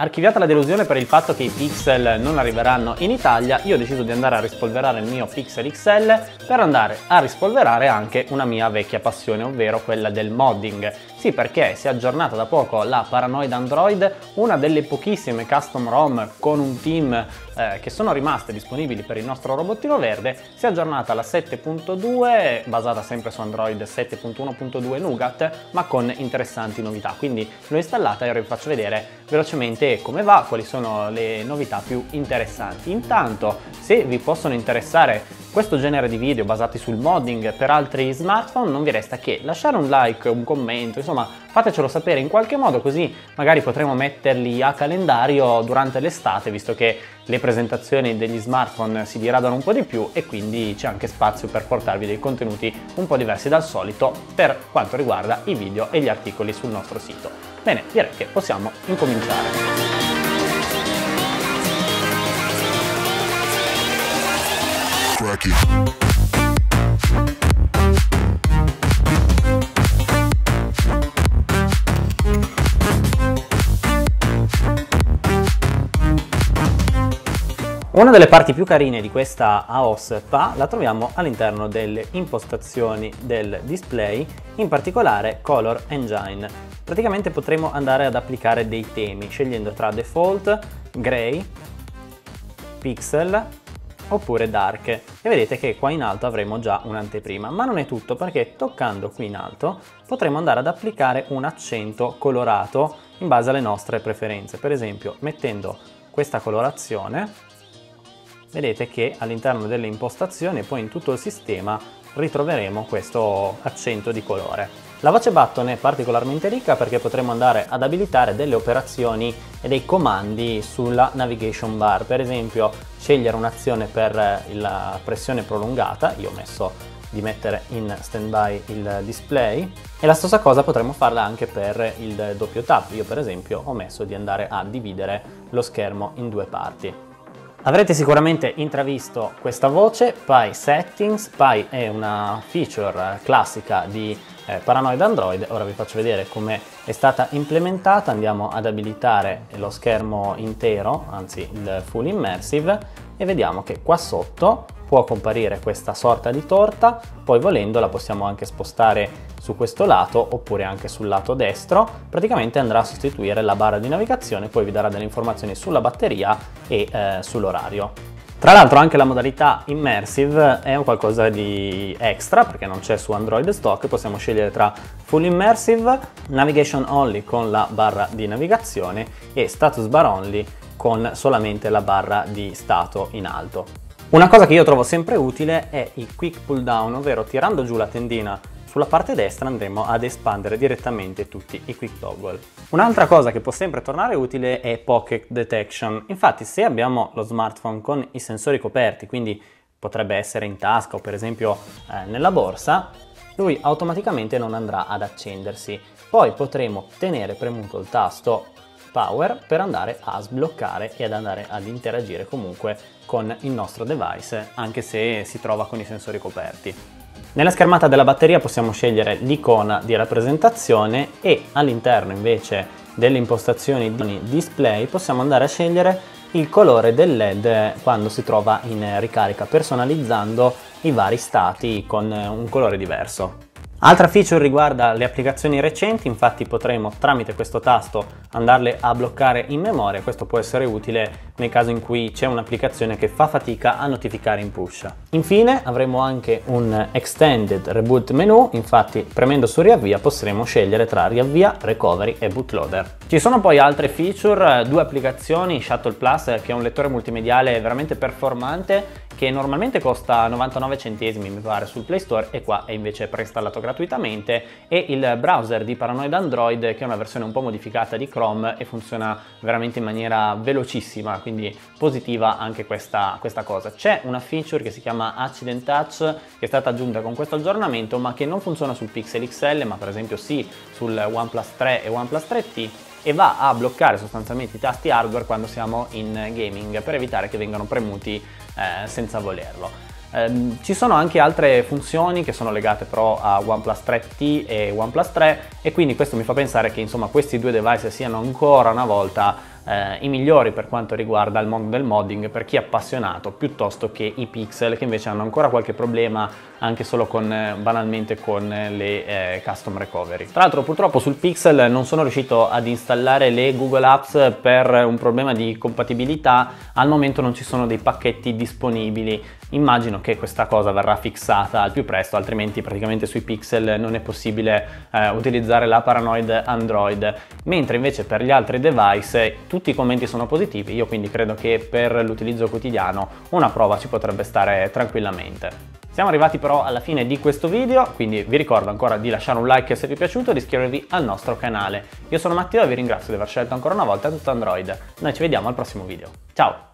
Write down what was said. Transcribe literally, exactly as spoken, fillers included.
Archiviata la delusione per il fatto che i Pixel non arriveranno in Italia, io ho deciso di andare a rispolverare il mio Pixel X L per andare a rispolverare anche una mia vecchia passione, ovvero quella del modding. Sì, perché si è aggiornata da poco la Paranoid Android, una delle pochissime custom ROM con un team eh, che sono rimaste disponibili per il nostro robottino verde. Si è aggiornata alla sette punto due, basata sempre su Android sette punto uno punto due Nougat, ma con interessanti novità. Quindi l'ho installata e ora vi faccio vedere velocemente come va, quali sono le novità più interessanti. Intanto, se vi possono interessare questo genere di video basati sul modding per altri smartphone, non vi resta che lasciare un like, un commento, insomma fatecelo sapere in qualche modo, così magari potremo metterli a calendario durante l'estate, visto che le presentazioni degli smartphone si diradano un po' di più e quindi c'è anche spazio per portarvi dei contenuti un po' diversi dal solito per quanto riguarda i video e gli articoli sul nostro sito. Bene, direi che possiamo incominciare. Una delle parti più carine di questa A O S P A la troviamo all'interno delle impostazioni del display, in particolare Color Engine. Praticamente potremo andare ad applicare dei temi scegliendo tra Default, Gray, Pixel oppure Dark, e vedete che qua in alto avremo già un'anteprima. Ma non è tutto, perché toccando qui in alto potremo andare ad applicare un accento colorato in base alle nostre preferenze. Per esempio, mettendo questa colorazione, vedete che all'interno delle impostazioni e poi in tutto il sistema ritroveremo questo accento di colore. La voce button è particolarmente ricca perché potremo andare ad abilitare delle operazioni e dei comandi sulla navigation bar. Per esempio, scegliere un'azione per la pressione prolungata, io ho messo di mettere in standby il display, e la stessa cosa potremo farla anche per il doppio tap. Io per esempio ho messo di andare a dividere lo schermo in due parti. Avrete sicuramente intravisto questa voce, P I Settings. P I è una feature classica di eh, Paranoid Android. Ora vi faccio vedere come è stata implementata. Andiamo ad abilitare lo schermo intero, anzi il full immersive, e vediamo che qua sotto può comparire questa sorta di torta, poi volendo la possiamo anche spostare su questo lato oppure anche sul lato destro. Praticamente andrà a sostituire la barra di navigazione, poi vi darà delle informazioni sulla batteria e eh, sull'orario. Tra l'altro anche la modalità immersive è un qualcosa di extra perché non c'è su Android stock. Possiamo scegliere tra full immersive, navigation only con la barra di navigazione e status bar only con solamente la barra di stato in alto. Una cosa che io trovo sempre utile è il quick pull down, ovvero tirando giù la tendina sulla parte destra andremo ad espandere direttamente tutti i quick toggle. Un'altra cosa che può sempre tornare utile è pocket detection. Infatti, se abbiamo lo smartphone con i sensori coperti, quindi potrebbe essere in tasca o per esempio eh, nella borsa, lui automaticamente non andrà ad accendersi. Poi potremo tenere premuto il tasto Power per andare a sbloccare e ad andare ad interagire comunque con il nostro device, anche se si trova con i sensori coperti. Nella schermata della batteria possiamo scegliere l'icona di rappresentazione e all'interno invece delle impostazioni di display possiamo andare a scegliere il colore del L E D quando si trova in ricarica, personalizzando i vari stati con un colore diverso. Altra feature riguarda le applicazioni recenti. Infatti potremo tramite questo tasto andarle a bloccare in memoria. Questo può essere utile nel caso in cui c'è un'applicazione che fa fatica a notificare in push. Infine avremo anche un Extended Reboot menu. Infatti premendo su riavvia potremo scegliere tra riavvia, recovery e bootloader. Ci sono poi altre feature, due applicazioni, Shuttle Plus che è un lettore multimediale veramente performante che normalmente costa novantanove centesimi mi pare sul Play Store e qua è invece preinstallato gratuitamente, e il browser di Paranoid Android che è una versione un po' modificata di Chrome e funziona veramente in maniera velocissima, quindi positiva anche questa, questa cosa. C'è una feature che si chiama Accident Touch che è stata aggiunta con questo aggiornamento ma che non funziona sul Pixel X L ma per esempio sì sul OnePlus tre e OnePlus tre T, e va a bloccare sostanzialmente i tasti hardware quando siamo in gaming per evitare che vengano premuti eh, senza volerlo. Eh, ci sono anche altre funzioni che sono legate però a OnePlus tre T e OnePlus tre, e quindi questo mi fa pensare che insomma questi due device siano ancora una volta eh, i migliori per quanto riguarda il mondo del modding per chi è appassionato, piuttosto che i pixel che invece hanno ancora qualche problema anche solo con eh, banalmente con le eh, custom recovery. Tra l'altro purtroppo sul Pixel non sono riuscito ad installare le Google Apps per un problema di compatibilità, al momento non ci sono dei pacchetti disponibili. Immagino che questa cosa verrà fissata al più presto, altrimenti praticamente sui Pixel non è possibile eh, utilizzare la Paranoid Android, mentre invece per gli altri device tutti i commenti sono positivi. Io quindi credo che per l'utilizzo quotidiano una prova ci potrebbe stare tranquillamente. Siamo arrivati però alla fine di questo video, quindi vi ricordo ancora di lasciare un like se vi è piaciuto e di iscrivervi al nostro canale. Io sono Matteo e vi ringrazio di aver scelto ancora una volta Tutto Android. Noi ci vediamo al prossimo video. Ciao!